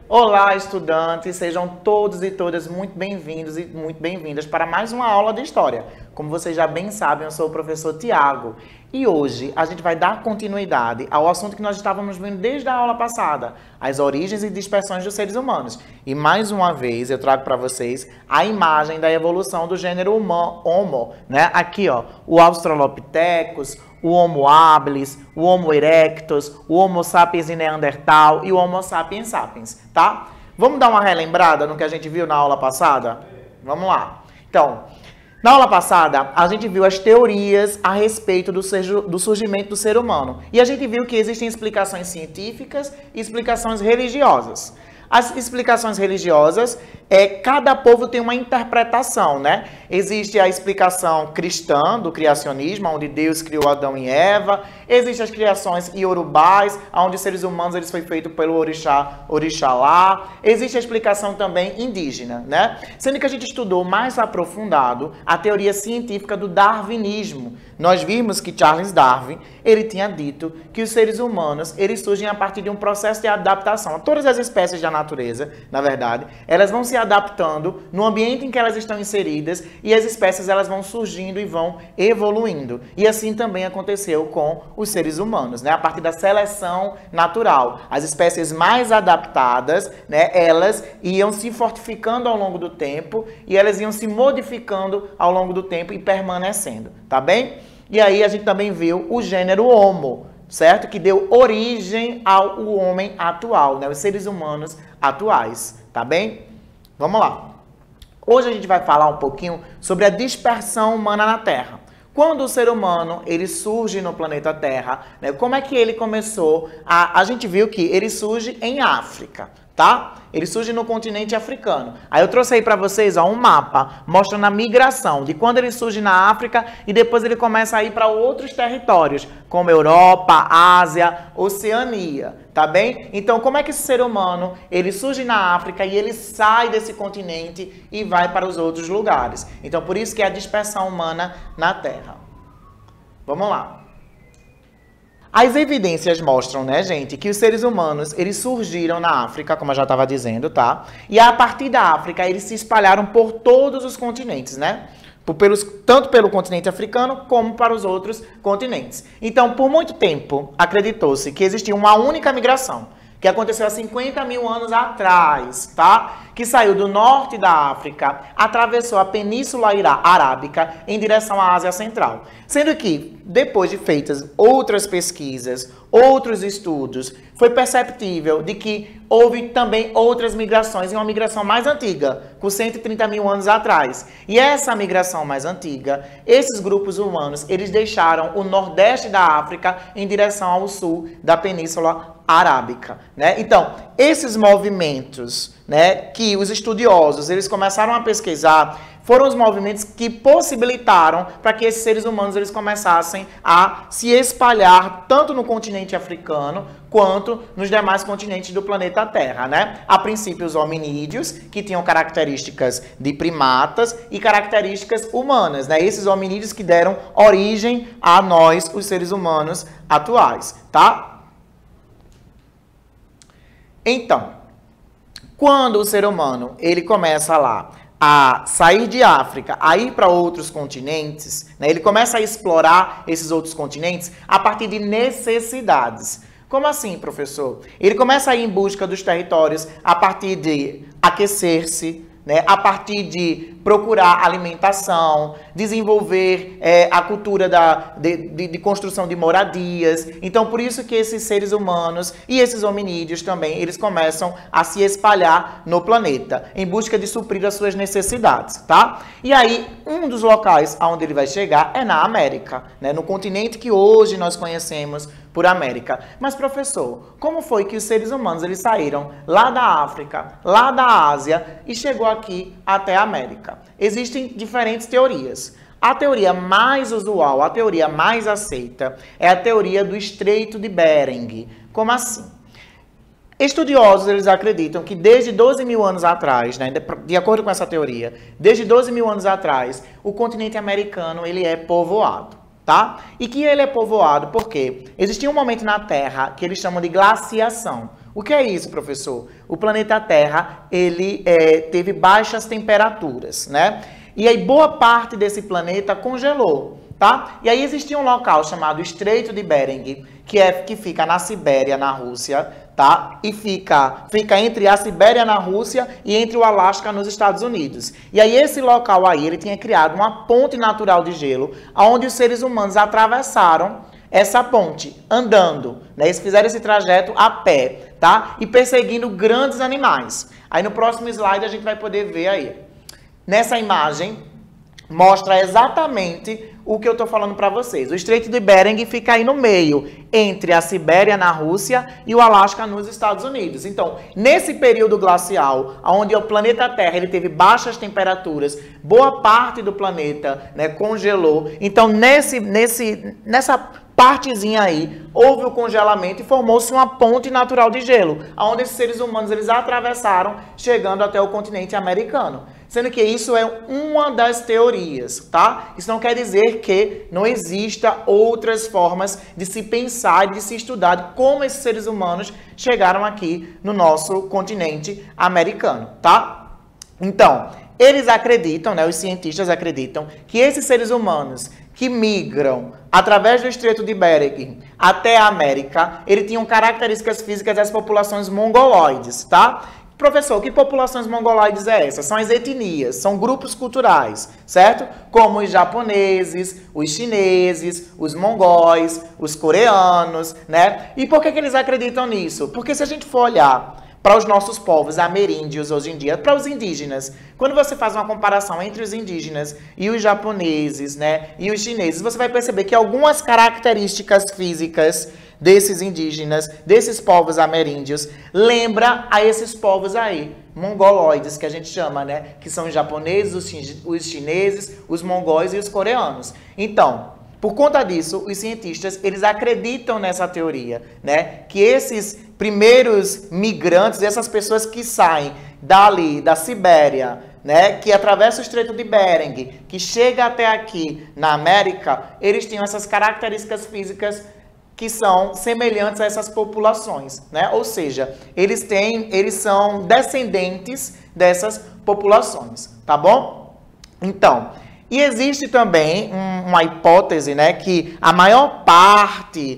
Olá, estudantes! Sejam todos e todas muito bem-vindos e muito bem-vindas para mais uma aula de História. Como vocês já bem sabem, eu sou o professor Tiago e hoje a gente vai dar continuidade ao assunto que nós estávamos vendo desde a aula passada, as origens e dispersões dos seres humanos. E mais uma vez eu trago para vocês a imagem da evolução do gênero Homo, né? Aqui, ó, o Australopithecus, o Homo habilis, o Homo erectus, o Homo sapiens e Neandertal e o Homo sapiens sapiens, tá? Vamos dar uma relembrada no que a gente viu na aula passada? Vamos lá. Então, na aula passada, a gente viu as teorias a respeito do surgimento do ser humano. E a gente viu que existem explicações científicas e explicações religiosas. As explicações religiosas, cada povo tem uma interpretação, né? Existe a explicação cristã do criacionismo, onde Deus criou Adão e Eva. Existem as criações iorubais, onde os seres humanos eles foi feito pelo Orixalá. Existe a explicação também indígena, né? Sendo que a gente estudou mais aprofundado a teoria científica do darwinismo. Nós vimos que Charles Darwin, ele tinha dito que os seres humanos, eles surgem a partir de um processo de adaptação. Todas as espécies da natureza, na verdade, elas vão se adaptando no ambiente em que elas estão inseridas e as espécies elas vão surgindo e vão evoluindo. E assim também aconteceu com os seres humanos, né? A partir da seleção natural. As espécies mais adaptadas, né, elas iam se fortificando ao longo do tempo e elas iam se modificando ao longo do tempo e permanecendo, tá bem? E aí a gente também viu o gênero Homo, certo? Que deu origem ao homem atual, né? Os seres humanos atuais, tá bem? Vamos lá. Hoje a gente vai falar um pouquinho sobre a dispersão humana na Terra. Quando o ser humano ele surge no planeta Terra, né? Como é que ele começou? A gente viu que ele surge em África, tá? Ele surge no continente africano. Aí eu trouxe aí para vocês um mapa mostrando a migração de quando ele surge na África e depois ele começa a ir para outros territórios, como Europa, Ásia, Oceania, tá bem? Então, como é que esse ser humano, ele surge na África e ele sai desse continente e vai para os outros lugares? Então, por isso que é a dispersão humana na Terra. Vamos lá. As evidências mostram, né, gente, que os seres humanos, eles surgiram na África, como eu já estava dizendo, tá? E a partir da África, eles se espalharam por todos os continentes, né? Tanto pelo continente africano, como para os outros continentes. Então, por muito tempo, acreditou-se que existia uma única migração, que aconteceu há 50 mil anos atrás, tá? Que saiu do norte da África, atravessou a Península Arábica em direção à Ásia Central. Sendo que, depois de feitas outras pesquisas, outros estudos, foi perceptível de que houve também outras migrações, e uma migração mais antiga, com 130 mil anos atrás. E essa migração mais antiga, esses grupos humanos, eles deixaram o nordeste da África em direção ao sul da Península Arábica, né? Então, esses movimentos, né, que os estudiosos eles começaram a pesquisar, foram os movimentos que possibilitaram para que esses seres humanos eles começassem a se espalhar tanto no continente africano quanto nos demais continentes do planeta Terra, né? A princípio os hominídeos, que tinham características de primatas e características humanas, né? Esses hominídeos que deram origem a nós, os seres humanos atuais, tá? Então, quando o ser humano ele começa lá a sair de África, a ir para outros continentes, né, ele começa a explorar esses outros continentes a partir de necessidades. Como assim, professor? Ele começa a ir em busca dos territórios a partir de aquecer-se, né, a partir de procurar alimentação, desenvolver a cultura de construção de moradias. Então, por isso que esses seres humanos e esses hominídeos também, eles começam a se espalhar no planeta, em busca de suprir as suas necessidades, tá? E aí, um dos locais aonde ele vai chegar é na América, né, no continente que hoje nós conhecemos por América. Mas, professor, como foi que os seres humanos eles saíram lá da África, lá da Ásia e chegou aqui até a América? Existem diferentes teorias. A teoria mais usual, a teoria mais aceita, é a teoria do Estreito de Bering. Como assim? Estudiosos eles acreditam que desde 12 mil anos atrás, né, de acordo com essa teoria, desde 12 mil anos atrás, o continente americano ele é povoado. Tá? E que ele é povoado porque existia um momento na Terra que eles chamam de glaciação. O que é isso, professor? O planeta Terra, ele teve baixas temperaturas, né? E aí boa parte desse planeta congelou, tá? E aí existia um local chamado Estreito de Bering, que fica na Sibéria, na Rússia, tá? E fica entre a Sibéria na Rússia e entre o Alasca nos Estados Unidos. E aí esse local aí, ele tinha criado uma ponte natural de gelo, onde os seres humanos atravessaram essa ponte, andando, né? Eles fizeram esse trajeto a pé, tá? E perseguindo grandes animais. Aí no próximo slide a gente vai poder ver aí. Nessa imagem, mostra exatamente o que eu estou falando para vocês. O Estreito de Bering fica aí no meio, entre a Sibéria na Rússia e o Alasca nos Estados Unidos. Então, nesse período glacial, onde o planeta Terra ele teve baixas temperaturas, boa parte do planeta, né, congelou. Então, nessa partezinha aí, houve o congelamento e formou-se uma ponte natural de gelo, onde esses seres humanos eles atravessaram, chegando até o continente americano. Sendo que isso é uma das teorias, tá? Isso não quer dizer que não exista outras formas de se pensar e de se estudar de como esses seres humanos chegaram aqui no nosso continente americano, tá? Então, eles acreditam, né, os cientistas acreditam, que esses seres humanos que migram através do Estreito de Bering até a América, eles tinham características físicas das populações mongoloides, tá? Professor, que populações mongoloides é essa? São as etnias, são grupos culturais, certo? Como os japoneses, os chineses, os mongóis, os coreanos, né? E por que eles acreditam nisso? Porque se a gente for olhar para os nossos povos ameríndios hoje em dia, para os indígenas, quando você faz uma comparação entre os indígenas e os japoneses, né, e os chineses, você vai perceber que algumas características físicas desses indígenas, desses povos ameríndios, lembra a esses povos aí, mongoloides, que a gente chama, né, que são os japoneses, os chineses, os mongóis e os coreanos. Então, por conta disso, os cientistas, eles acreditam nessa teoria, né, que esses primeiros migrantes, essas pessoas que saem dali, da Sibéria, né, que atravessa o Estreito de Bering, que chega até aqui na América, eles tinham essas características físicas que são semelhantes a essas populações, né? Ou seja, eles são descendentes dessas populações, tá bom? Então, e existe também uma hipótese, né, que a maior parte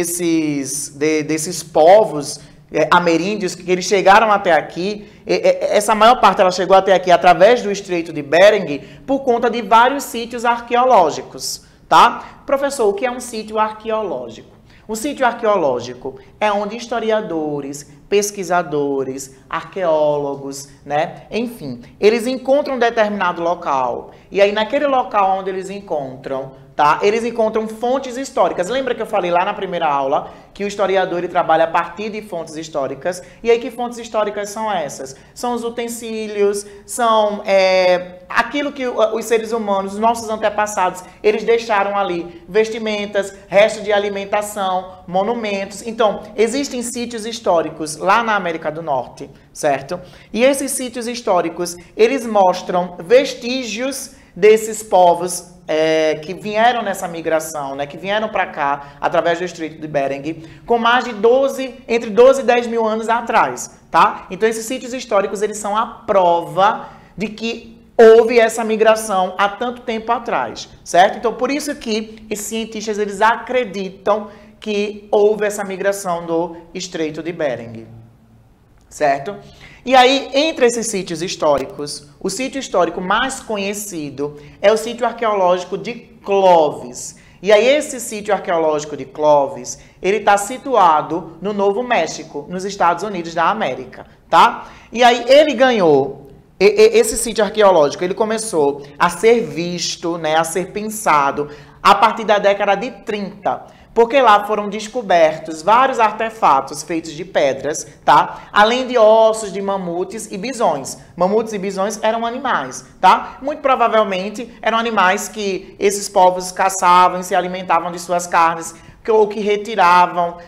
desses povos ameríndios que eles chegaram até aqui, essa maior parte ela chegou até aqui através do Estreito de Bering por conta de vários sítios arqueológicos, tá? Professor, o que é um sítio arqueológico? Um sítio arqueológico é onde historiadores, pesquisadores, arqueólogos, né? Enfim, eles encontram um determinado local. E aí, naquele local onde eles encontram, tá? Eles encontram fontes históricas. Lembra que eu falei lá na primeira aula que o historiador ele trabalha a partir de fontes históricas? E aí, que fontes históricas são essas? São os utensílios, são aquilo que os seres humanos, os nossos antepassados, eles deixaram ali. Vestimentas, restos de alimentação, monumentos. Então, existem sítios históricos lá na América do Norte, certo? E esses sítios históricos, eles mostram vestígios desses povos que vieram nessa migração, né, que vieram para cá através do Estreito de Bering, com mais de entre 12 e 10 mil anos atrás, tá? Então esses sítios históricos, eles são a prova de que houve essa migração há tanto tempo atrás, certo? Então por isso que esses cientistas, eles acreditam que houve essa migração do Estreito de Bering, certo? E aí, entre esses sítios históricos, o sítio histórico mais conhecido é o sítio arqueológico de Clovis. E aí, esse sítio arqueológico de Clovis, ele está situado no Novo México, nos Estados Unidos da América, tá? E aí, ele ganhou, esse sítio arqueológico, ele começou a ser visto, né, a ser pensado a partir da década de 30. Porque lá foram descobertos vários artefatos feitos de pedras, tá? Além de ossos de mamutes e bisões. Mamutes e bisões eram animais, tá? Muito provavelmente eram animais que esses povos caçavam e se alimentavam de suas carnes, ou que retiravam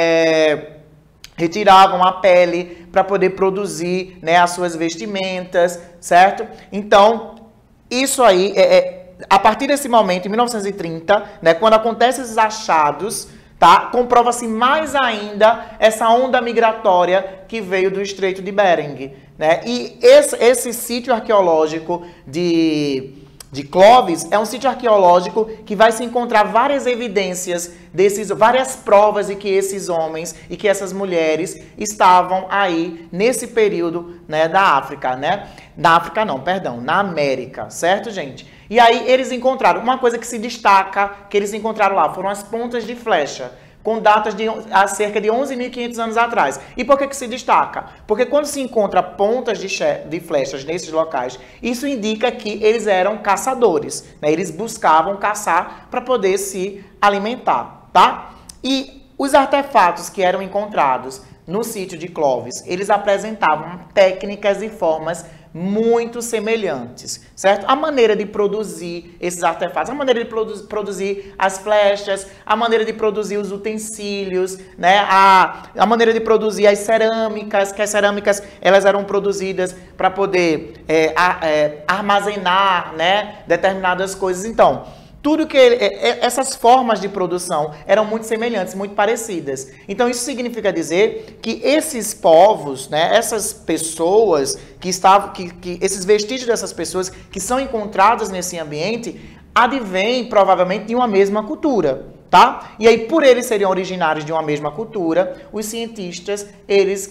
a pele para poder produzir, né, as suas vestimentas, certo? Então, isso aí a partir desse momento, em 1930, né, quando acontecem esses achados, tá, tá? Comprova-se mais ainda essa onda migratória que veio do Estreito de Bering, né? E esse sítio arqueológico de Clovis é um sítio arqueológico que vai se encontrar várias evidências várias provas de que esses homens e que essas mulheres estavam aí nesse período, né, da África, né? Na África não, perdão, na América, certo, gente? E aí eles encontraram, uma coisa que se destaca, que eles encontraram lá, foram as pontas de flecha, com datas de há cerca de 11.500 anos atrás. E por que se destaca? Porque quando se encontra pontas de flechas nesses locais, isso indica que eles eram caçadores, né? Eles buscavam caçar para poder se alimentar, tá? E os artefatos que eram encontrados no sítio de Clovis, eles apresentavam técnicas e formas muito semelhantes, certo? A maneira de produzir esses artefatos, a maneira de produzir as flechas, a maneira de produzir os utensílios, né? A maneira de produzir as cerâmicas, que as cerâmicas elas eram produzidas para poder armazenar, né, determinadas coisas. Então, tudo que essas formas de produção eram muito semelhantes, muito parecidas. Então isso significa dizer que esses povos, né, essas pessoas esses vestígios dessas pessoas que são encontrados nesse ambiente advêm provavelmente de uma mesma cultura, tá? E aí por eles serem originários de uma mesma cultura, os cientistas eles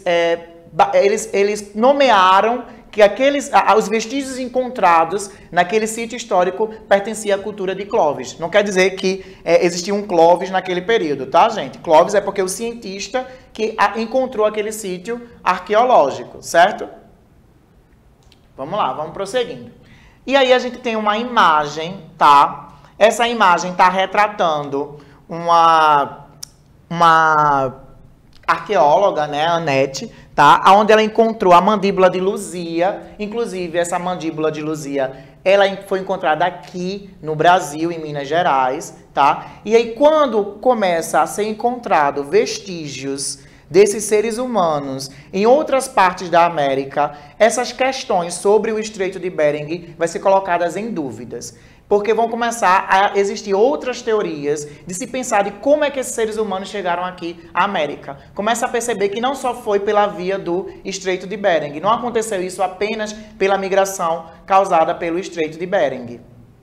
nomearam que os vestígios encontrados naquele sítio histórico pertenciam à cultura de Clovis. Não quer dizer que existia um Clovis naquele período, tá, gente? Clovis é porque o cientista que encontrou aquele sítio arqueológico, certo? Vamos lá, vamos prosseguindo. E aí a gente tem uma imagem, tá? Essa imagem está retratando uma arqueóloga, né, Annette, tá? Onde ela encontrou a mandíbula de Luzia. Inclusive, essa mandíbula de Luzia, ela foi encontrada aqui no Brasil, em Minas Gerais, tá? E aí, quando começa a ser encontrado vestígios desses seres humanos em outras partes da América, essas questões sobre o Estreito de Bering vai ser colocadas em dúvidas. Porque vão começar a existir outras teorias de se pensar de como é que esses seres humanos chegaram aqui à América. Começa a perceber que não só foi pela via do Estreito de Bering. Não aconteceu isso apenas pela migração causada pelo Estreito de Bering.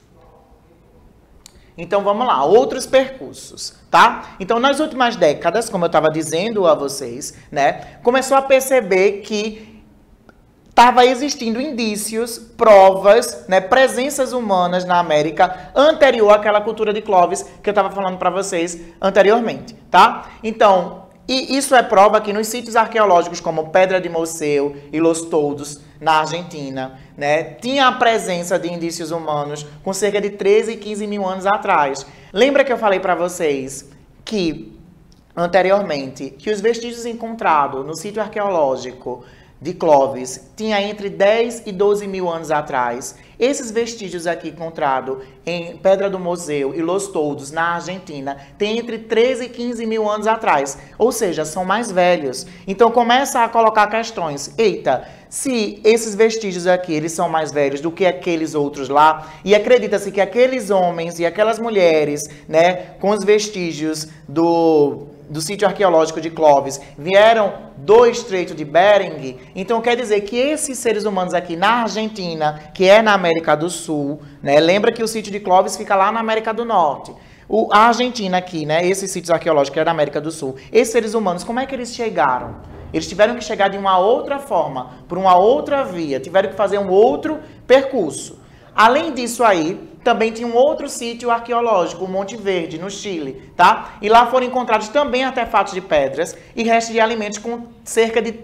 Então vamos lá, outros percursos, tá? Então nas últimas décadas, como eu estava dizendo a vocês, né, começou a perceber que estava existindo indícios, provas, né, presenças humanas na América anterior àquela cultura de Clovis que eu estava falando para vocês anteriormente, tá? Então, e isso é prova que nos sítios arqueológicos como Pedra de Moceu e Los Toldos, na Argentina, né, tinha a presença de indícios humanos com cerca de 13 e 15 mil anos atrás. Lembra que eu falei para vocês que, anteriormente, que os vestígios encontrados no sítio arqueológico de Clovis tinha entre 10 e 12 mil anos atrás. Esses vestígios aqui encontrados em Pedra do Moceu e Los Toldos, na Argentina, tem entre 13 e 15 mil anos atrás. Ou seja, são mais velhos. Então começa a colocar questões. Eita, se esses vestígios aqui eles são mais velhos do que aqueles outros lá, e acredita-se que aqueles homens e aquelas mulheres, né, com os vestígios do sítio arqueológico de Clovis vieram do Estreito de Bering, então quer dizer que esses seres humanos aqui na Argentina, que é na América do Sul, né, lembra que o sítio de Clovis fica lá na América do Norte, a Argentina aqui, né, esses sítios arqueológicos que é da América do Sul, esses seres humanos, como é que eles chegaram? Eles tiveram que chegar de uma outra forma, por uma outra via, tiveram que fazer um outro percurso. Além disso aí, também tinha um outro sítio arqueológico, o Monte Verde, no Chile, tá? E lá foram encontrados também artefatos de pedras e restos de alimentos com cerca de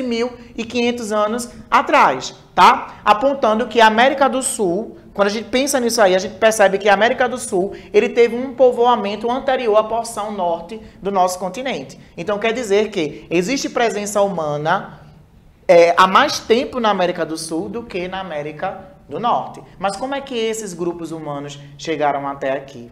13.500 anos atrás, tá? Apontando que a América do Sul, quando a gente pensa nisso aí, a gente percebe que a América do Sul, ele teve um povoamento anterior à porção norte do nosso continente. Então quer dizer que existe presença humana há mais tempo na América do Sul do que na América do Norte. Mas como é que esses grupos humanos chegaram até aqui?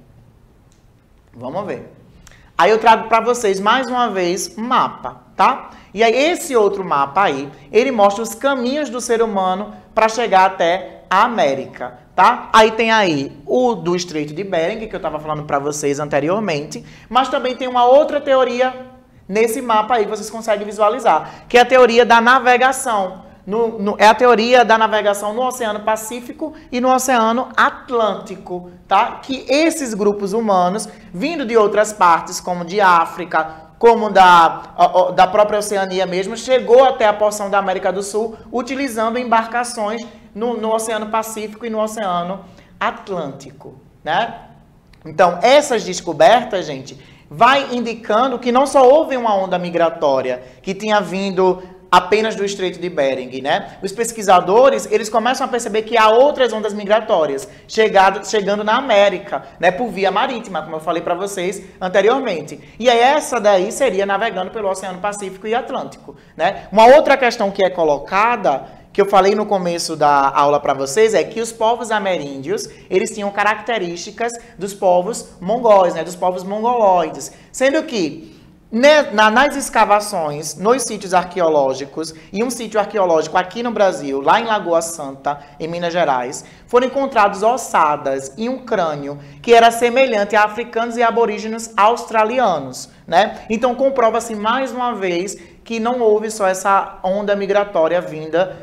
Vamos ver. Aí eu trago para vocês mais uma vez um mapa, tá? E aí esse outro mapa aí, ele mostra os caminhos do ser humano para chegar até América, tá? Aí tem aí o do Estreito de Bering, que eu estava falando para vocês anteriormente, mas também tem uma outra teoria nesse mapa aí que vocês conseguem visualizar, que é a teoria da navegação. É a teoria da navegação no Oceano Pacífico e no Oceano Atlântico, tá? Que esses grupos humanos, vindo de outras partes, como de África, como da própria Oceania mesmo, chegou até a porção da América do Sul utilizando embarcações no Oceano Pacífico e no Oceano Atlântico, né? Então, essas descobertas, gente, vai indicando que não só houve uma onda migratória que tinha vindo apenas do Estreito de Bering, né? Os pesquisadores, eles começam a perceber que há outras ondas migratórias chegando na América, né? Por via marítima, como eu falei para vocês anteriormente. E aí essa daí seria navegando pelo Oceano Pacífico e Atlântico, né? Uma outra questão que é colocada, que eu falei no começo da aula para vocês, é que os povos ameríndios, eles tinham características dos povos mongóis, né? Dos povos mongoloides. Sendo que nas escavações, nos sítios arqueológicos, e um sítio arqueológico aqui no Brasil, lá em Lagoa Santa, em Minas Gerais, foram encontrados ossadas e um crânio que era semelhante a africanos e aborígenes australianos, né? Então comprova-se mais uma vez que não houve só essa onda migratória vinda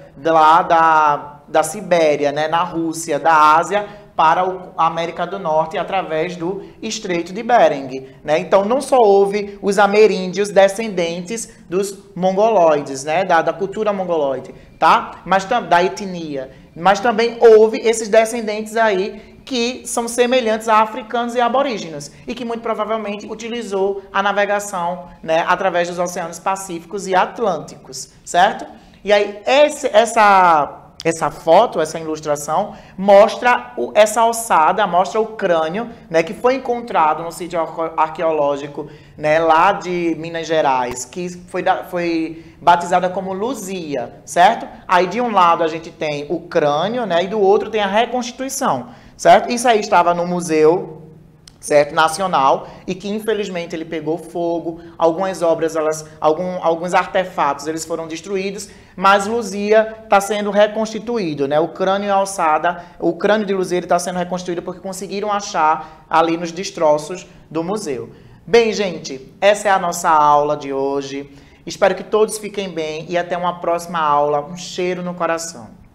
lá da Sibéria, né? Na Rússia, da Ásia, para a América do Norte através do Estreito de Bering, né? Então não só houve os ameríndios descendentes dos mongoloides, né? Da cultura mongoloide, tá? Mas da etnia, mas também houve esses descendentes aí que são semelhantes a africanos e aborígenes e que muito provavelmente utilizou a navegação, né, através dos oceanos pacíficos e atlânticos, certo? E aí essa foto, essa ilustração, mostra essa ossada, mostra o crânio, né, que foi encontrado no sítio arqueológico, né, lá de Minas Gerais, que foi batizada como Luzia, certo? Aí de um lado a gente tem o crânio, né, e do outro tem a reconstituição, certo? Isso aí estava no museu, certo, nacional, e que infelizmente ele pegou fogo, algumas obras, alguns artefatos, eles foram destruídos, mas Luzia está sendo reconstituído, né? O crânio e a alçada, o crânio de Luzia está sendo reconstituído porque conseguiram achar ali nos destroços do museu. Bem, gente, essa é a nossa aula de hoje. Espero que todos fiquem bem e até uma próxima aula. Um cheiro no coração.